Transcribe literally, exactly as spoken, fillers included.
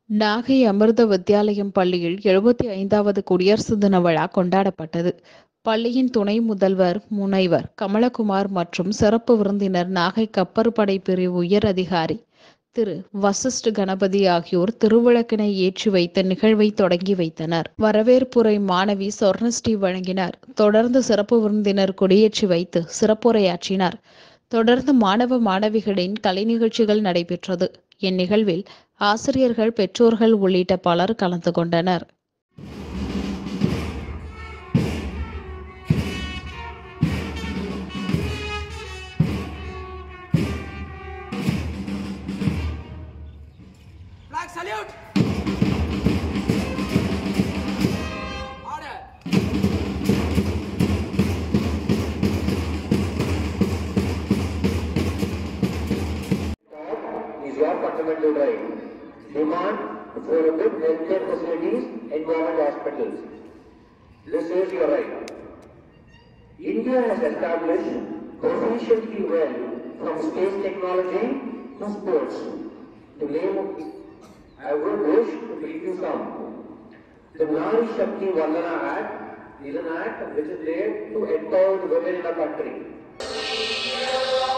நாகை அமிர்த வித்யாலயம் பள்ளியில் எழுபத்தி ஐந்தாவது குடியரசு தின விழா கொண்டாடப்பட்டது. பள்ளியின் துணை முதல்வர் முனைவர் கமலகுமார் மற்றும் சிறப்பு விருந்தினர் நாகை கப்பற்படை பிரிவு உயர் அதிகாரி திரு வசிஷ்ட் கணபதி ஆகியோர் திருவிளக்கினை ஏற்றி வைத்த நிகழ்வை தொடங்கி வைத்தனர். வரவேற்புரை மாணவி சொர்ணஸ்ரீ வழங்கினார். தொடர்ந்து சிறப்பு விருந்தினர் கொடியேற்றி வைத்து சிறப்புரையாற்றினார். தொடர்ந்து மாணவ மாணவிகளின் கலை நிகழ்ச்சிகள் நடைபெற்றது. இந்நிகழ்வில் ஆசிரியர்கள், பெற்றோர்கள் உள்ளிட்ட பலர் கலந்து கொண்டனர். Your fundamental right. Demand for a good healthcare facilities and government hospitals. This is your right. India has established proficiently well from space technology to sports. To name, I would wish to brief you some. The Nari Shakti Vandana Act is an act which is laid to empower the women in the country.